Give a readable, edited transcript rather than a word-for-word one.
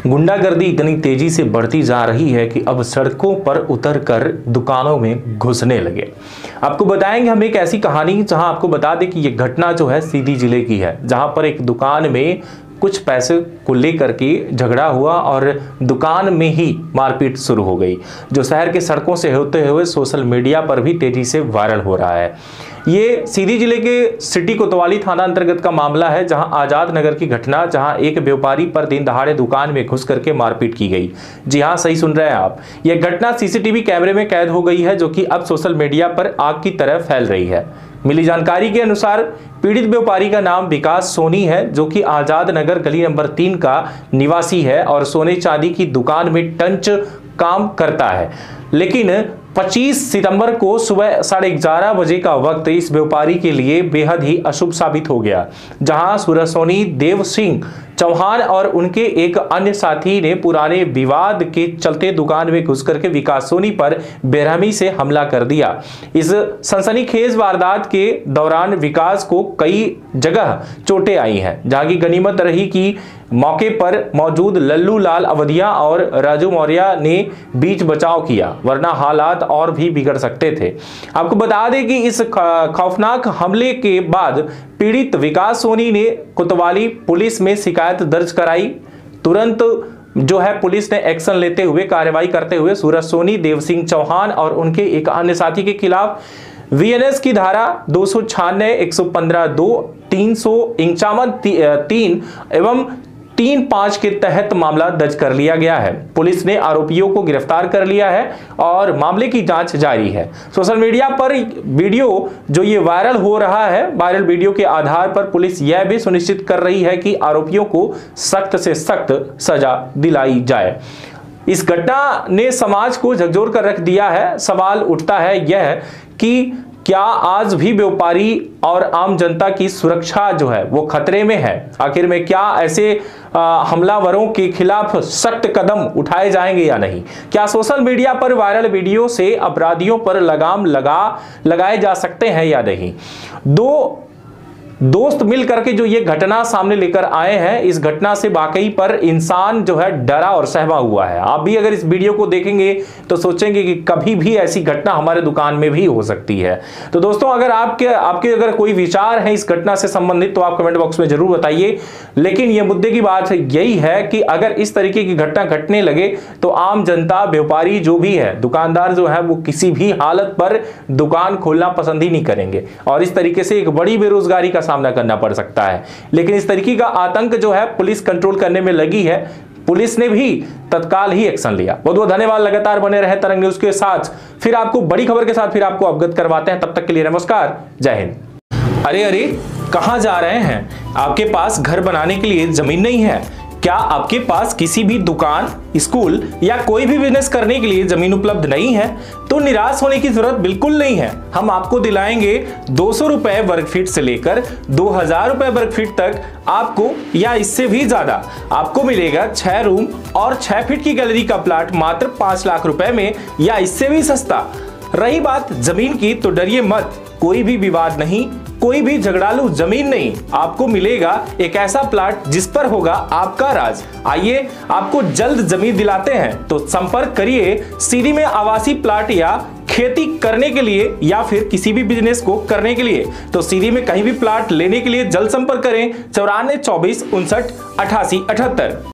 गुंडागर्दी इतनी तेजी से बढ़ती जा रही है कि अब सड़कों पर उतरकर दुकानों में घुसने लगे। आपको बताएंगे हम एक ऐसी कहानी जहां आपको बता दें कि यह घटना जो है सीधी जिले की है, जहां पर एक दुकान में कुछ पैसे को लेकर के झगड़ा हुआ और दुकान में ही मारपीट शुरू हो गई, जो शहर के सड़कों से होते हुए सोशल मीडिया पर भी तेजी से वायरल हो रहा है। ये सीधी जिले के सिटी कोतवाली थाना अंतर्गत का मामला है, जहां आजाद नगर की घटना, जहां एक व्यापारी पर दिन दहाड़े दुकान में घुस करके मारपीट की गई। जी हां, सही सुन रहे हैं आप। यह घटना सीसीटीवी कैमरे में कैद हो गई है, जो कि अब सोशल मीडिया पर आग की तरह फैल रही है। मिली जानकारी के अनुसार पीड़ित व्यापारी का नाम विकास सोनी है, जो कि आजाद नगर गली नंबर 3 का निवासी है और सोने चांदी की दुकान में टंच काम करता है। लेकिन 25 सितंबर को सुबह 11:30 बजे का वक्त इस व्यापारी के लिए बेहद ही अशुभ साबित हो गया, जहां सुरसोनी देव सिंह चौहान और उनके एक अन्य साथी ने पुराने विवाद के चलते दुकान में घुस करके विकास सोनी पर बेरहमी से हमला कर दिया। इस सनसनीखेज वारदात के दौरान विकास को कई जगह चोटें आई हैं, जहां की गनीमत रही कि मौके पर मौजूद लल्लू लाल अवधिया और राजू मौर्य ने बीच बचाव किया, वरना हालात और भी बिगड़ सकते थे। आपको बता दें कि इस खौफनाक हमले के बाद पीड़ित विकास सोनी ने कोतवाली पुलिस में शिकायत दर्ज कराई। तुरंत जो है पुलिस ने एक्शन लेते हुए कार्रवाई करते हुए सुरसोनी देव सिंह चौहान और उनके एक अन्य साथी के खिलाफ वीएनएस की धारा 296, 115(2), 351(3) एवं 3(5) के तहत मामला दर्ज कर लिया गया है। पुलिस ने आरोपियों को गिरफ्तार कर लिया है और मामले की जांच जारी है। सोशल मीडिया पर वीडियो जो ये वायरल हो रहा है, वायरल वीडियो के आधार पर पुलिस यह भी सुनिश्चित कर रही है कि आरोपियों को सख्त से सख्त सजा दिलाई जाए। इस घटना ने समाज को झकझोर कर रख दिया है। सवाल उठता है यह कि क्या आज भी व्यापारी और आम जनता की सुरक्षा जो है वो खतरे में है? आखिर में क्या ऐसे हमलावरों के खिलाफ सख्त कदम उठाए जाएंगे या नहीं? क्या सोशल मीडिया पर वायरल वीडियो से अपराधियों पर लगाम लगाए जा सकते हैं या नहीं? दो दोस्त मिल करके जो ये घटना सामने लेकर आए हैं, इस घटना से वाकई पर इंसान जो है डरा और सहमा हुआ है। आप भी अगर इस वीडियो को देखेंगे तो सोचेंगे कि कभी भी ऐसी घटना हमारे दुकान में भी हो सकती है। तो दोस्तों, अगर आपके अगर कोई विचार है इस घटना से संबंधित तो आप कमेंट बॉक्स में जरूर बताइए। लेकिन ये मुद्दे की बात यही है कि अगर इस तरीके की घटना घटने लगे तो आम जनता, व्यापारी जो भी है, दुकानदार जो है, वो किसी भी हालत पर दुकान खोलना पसंद ही नहीं करेंगे और इस तरीके से एक बड़ी बेरोजगारी का सामना करना पड़ सकता है। लेकिन इस तरीके का आतंक जो है पुलिस कंट्रोल करने में लगी है। पुलिस ने भी तत्काल ही एक्शन लिया। बहुत बहुत धन्यवाद। लगातार बने रहे तरंग न्यूज के साथ। फिर आपको बड़ी खबर के साथ फिर आपको अवगत करवाते हैं। तब तक के लिए नमस्कार, जय हिंद। अरे कहां जा रहे हैं? आपके पास घर बनाने के लिए जमीन नहीं है क्या? आपके पास किसी भी दुकान, स्कूल या कोई भी बिजनेस करने के लिए जमीन उपलब्ध नहीं है? तो निराश होने की जरूरत बिल्कुल नहीं है। हम आपको दिलाएंगे 200 रुपए वर्ग फीट से लेकर 2000 रुपए वर्ग फीट तक आपको, या इससे भी ज्यादा आपको मिलेगा 6 रूम और 6 फीट की गैलरी का प्लाट मात्र 5 लाख रुपए में, या इससे भी सस्ता। रही बात जमीन की तो डरिए मत, कोई भी विवाद नहीं, कोई भी झगड़ालू जमीन नहीं। आपको मिलेगा एक ऐसा प्लाट जिस पर होगा आपका राज। आइए आपको जल्द जमीन दिलाते हैं। तो संपर्क करिए सीधी में आवासीय प्लाट या खेती करने के लिए या फिर किसी भी बिजनेस को करने के लिए। तो सीधी में कहीं भी प्लाट लेने के लिए जल्द संपर्क करें 94 24 59 88 78।